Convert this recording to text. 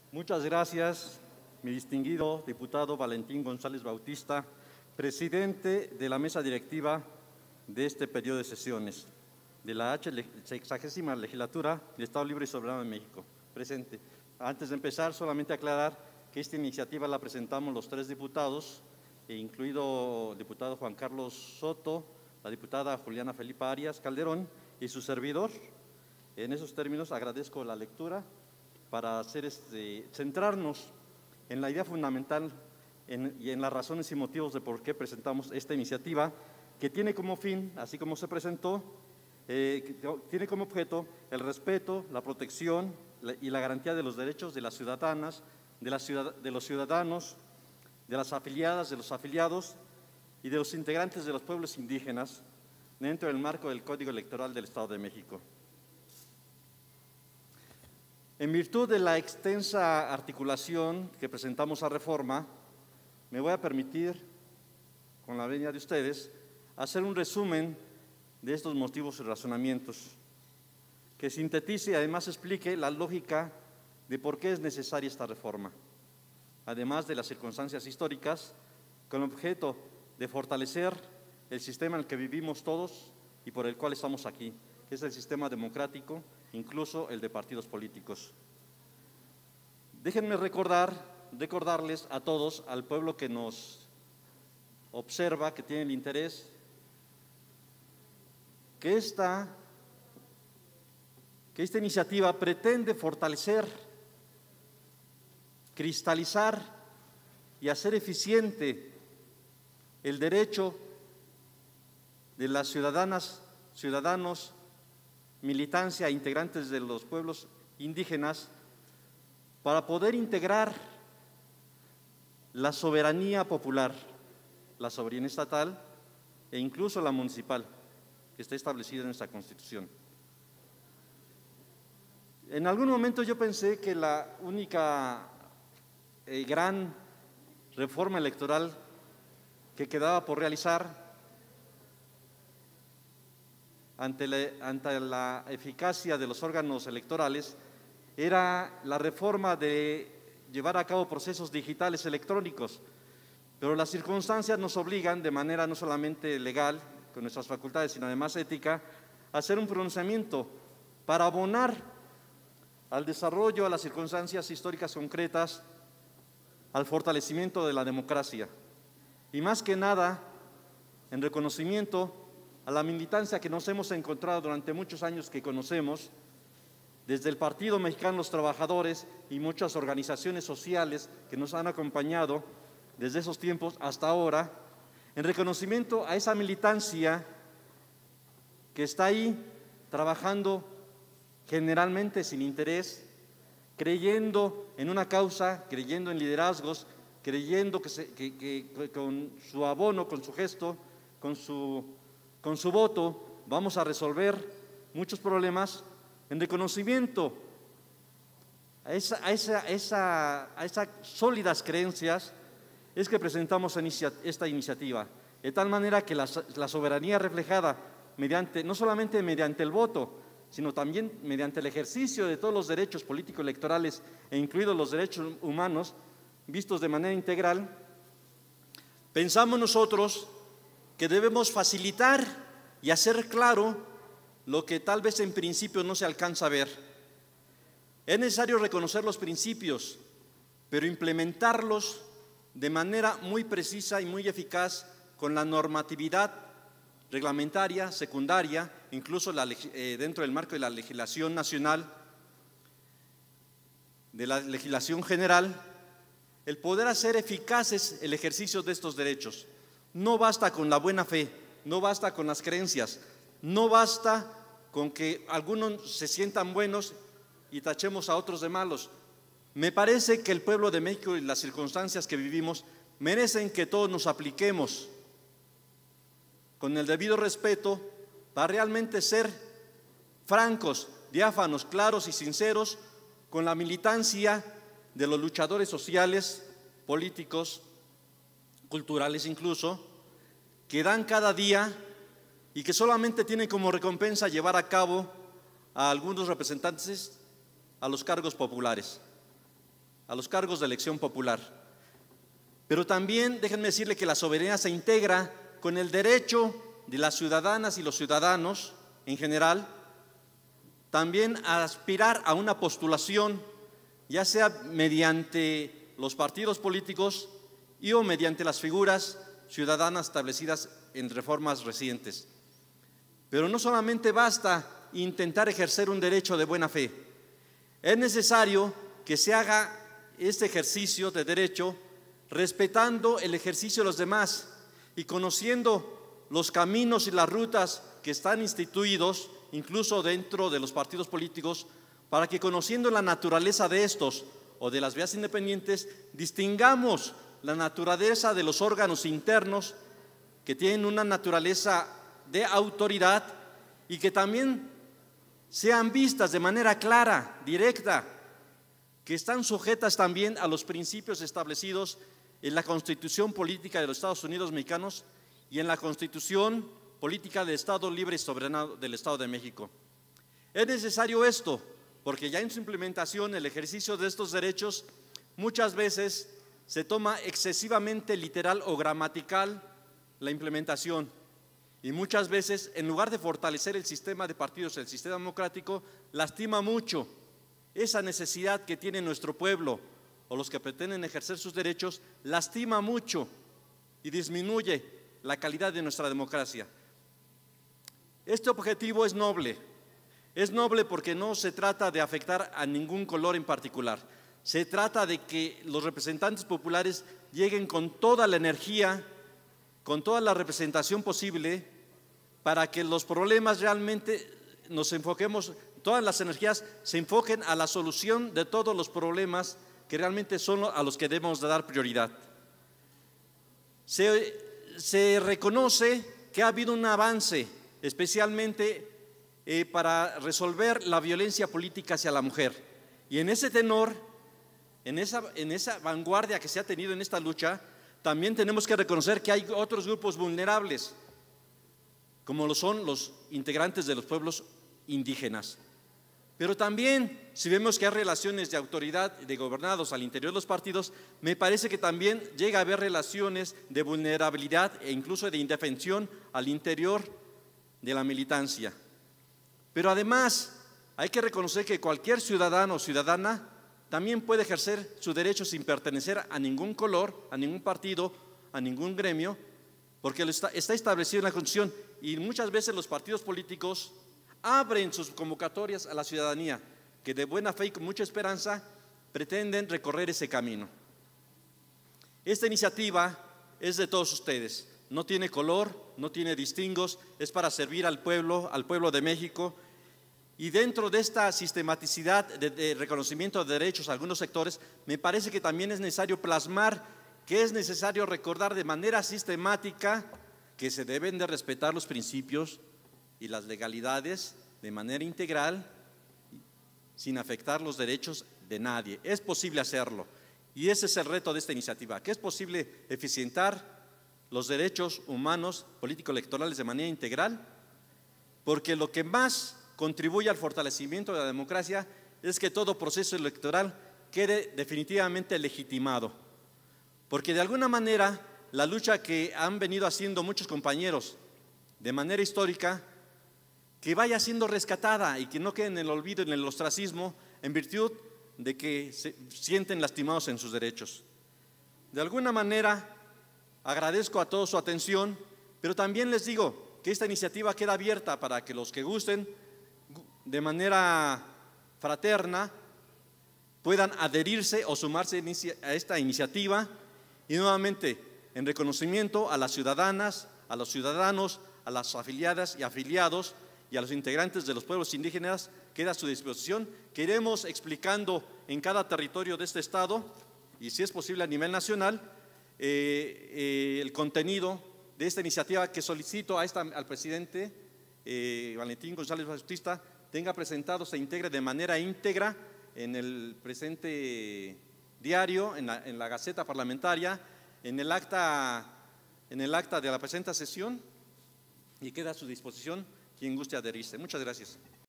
Muchas gracias, mi distinguido diputado Valentín González Bautista, presidente de la mesa directiva de este periodo de sesiones de la 60ª legislatura del Estado Libre y Soberano de México. Presente. Antes de empezar, solamente aclarar que esta iniciativa la presentamos los 3 diputados, incluido el diputado Juan Carlos Soto, la diputada Juliana Felipa Arias Calderón y su servidor. En esos términos agradezco la lectura para centrarnos en la idea fundamental y en las razones y motivos de por qué presentamos esta iniciativa, que tiene como fin, así como se presentó, tiene como objeto el respeto, la protección y la garantía de los derechos de las ciudadanas, de los ciudadanos, de las afiliadas, de los afiliados y de los integrantes de los pueblos indígenas dentro del marco del Código Electoral del Estado de México. En virtud de la extensa articulación que presentamos a reforma, me voy a permitir, con la venia de ustedes, hacer un resumen de estos motivos y razonamientos, que sintetice y además explique la lógica de por qué es necesaria esta reforma, además de las circunstancias históricas, con el objeto de fortalecer el sistema en el que vivimos todos y por el cual estamos aquí, que es el sistema democrático, incluso el de partidos políticos. Déjenme recordarles a todos, al pueblo que nos observa, que tiene el interés, que esta iniciativa pretende fortalecer, cristalizar y hacer eficiente el derecho de las ciudadanas, ciudadanos, militancia e integrantes de los pueblos indígenas para poder integrar la soberanía popular, la soberanía estatal e incluso la municipal, que está establecida en nuestra Constitución. En algún momento yo pensé que la única gran reforma electoral que quedaba por realizar ante la eficacia de los órganos electorales era la reforma de llevar a cabo procesos digitales electrónicos, pero las circunstancias nos obligan de manera no solamente legal, con nuestras facultades, sino además ética, a hacer un pronunciamiento para abonar al desarrollo, a las circunstancias históricas concretas, al fortalecimiento de la democracia y más que nada en reconocimiento a la militancia que nos hemos encontrado durante muchos años que conocemos, desde el Partido Mexicano de los Trabajadores y muchas organizaciones sociales que nos han acompañado desde esos tiempos hasta ahora, en reconocimiento a esa militancia que está ahí trabajando generalmente sin interés, creyendo en una causa, creyendo en liderazgos, creyendo que con su abono, con su gesto, con su voto vamos a resolver muchos problemas. En reconocimiento a esas sólidas creencias es que presentamos esta iniciativa, de tal manera que la soberanía reflejada no solamente mediante el voto, sino también mediante el ejercicio de todos los derechos político-electorales e incluidos los derechos humanos, vistos de manera integral, pensamos nosotros que debemos facilitar y hacer claro lo que tal vez en principio no se alcanza a ver. Es necesario reconocer los principios, pero implementarlos de manera muy precisa y muy eficaz con la normatividad reglamentaria, secundaria, incluso dentro del marco de la legislación nacional, de la legislación general, el poder hacer eficaces el ejercicio de estos derechos. No basta con la buena fe, no basta con las creencias, no basta con que algunos se sientan buenos y tachemos a otros de malos. Me parece que el pueblo de México y las circunstancias que vivimos merecen que todos nos apliquemos con el debido respeto para realmente ser francos, diáfanos, claros y sinceros con la militancia de los luchadores sociales, políticos, culturales incluso, que dan cada día y que solamente tienen como recompensa llevar a cabo a algunos representantes a los cargos populares. a los cargos de elección popular. Pero también déjenme decirle que la soberanía se integra con el derecho de las ciudadanas y los ciudadanos en general también a aspirar a una postulación, ya sea mediante los partidos políticos y o mediante las figuras ciudadanas establecidas en reformas recientes. Pero no solamente basta intentar ejercer un derecho de buena fe, es necesario que se haga este ejercicio de derecho respetando el ejercicio de los demás y conociendo los caminos y las rutas que están instituidos, incluso dentro de los partidos políticos, para que conociendo la naturaleza de estos o de las vías independientes, distingamos la naturaleza de los órganos internos que tienen una naturaleza de autoridad y que también sean vistas de manera clara, directa, que están sujetas también a los principios establecidos en la Constitución Política de los Estados Unidos Mexicanos y en la Constitución Política del Estado Libre y Soberano del Estado de México. Es necesario esto, porque ya en su implementación, el ejercicio de estos derechos, muchas veces se toma excesivamente literal o gramatical la implementación, y muchas veces, en lugar de fortalecer el sistema de partidos, el sistema democrático, lastima mucho esa necesidad que tiene nuestro pueblo o los que pretenden ejercer sus derechos, lastima mucho y disminuye la calidad de nuestra democracia. Este objetivo es noble porque no se trata de afectar a ningún color en particular, se trata de que los representantes populares lleguen con toda la energía, con toda la representación posible, para que los problemas realmente nos enfoquemos, todas las energías se enfoquen a la solución de todos los problemas que realmente son a los que debemos de dar prioridad. Se reconoce que ha habido un avance, especialmente para resolver la violencia política hacia la mujer. Y en ese tenor, en esa vanguardia que se ha tenido en esta lucha, también tenemos que reconocer que hay otros grupos vulnerables, como lo son los integrantes de los pueblos indígenas. Pero también, si vemos que hay relaciones de autoridad de gobernados al interior de los partidos, me parece que también llega a haber relaciones de vulnerabilidad e incluso de indefensión al interior de la militancia. Pero además, hay que reconocer que cualquier ciudadano o ciudadana también puede ejercer su derecho sin pertenecer a ningún color, a ningún partido, a ningún gremio, porque está establecido en la Constitución, y muchas veces los partidos políticos abren sus convocatorias a la ciudadanía, que de buena fe y con mucha esperanza pretenden recorrer ese camino. Esta iniciativa es de todos ustedes, no tiene color, no tiene distingos, es para servir al pueblo de México. Y dentro de esta sistematicidad de reconocimiento de derechos a algunos sectores, me parece que también es necesario plasmar que es necesario recordar de manera sistemática que se deben de respetar los principios y las legalidades de manera integral, sin afectar los derechos de nadie. Es posible hacerlo, y ese es el reto de esta iniciativa, que es posible eficientar los derechos humanos político-electorales de manera integral, porque lo que más contribuye al fortalecimiento de la democracia es que todo proceso electoral quede definitivamente legitimado, porque de alguna manera la lucha que han venido haciendo muchos compañeros de manera histórica, que vaya siendo rescatada y que no quede en el olvido, en el ostracismo, en virtud de que se sienten lastimados en sus derechos. De alguna manera agradezco a todos su atención, pero también les digo que esta iniciativa queda abierta para que los que gusten de manera fraterna puedan adherirse o sumarse a esta iniciativa, y nuevamente en reconocimiento a las ciudadanas, a los ciudadanos, a las afiliadas y afiliados y a los integrantes de los pueblos indígenas, queda a su disposición, que iremos explicando en cada territorio de este estado y si es posible a nivel nacional el contenido de esta iniciativa, que solicito al presidente Valentín González Bautista tenga presentado, se integre de manera íntegra en el presente diario, en la Gaceta Parlamentaria, en el acta de la presente sesión, y queda a su disposición quien guste adherirse. Muchas gracias.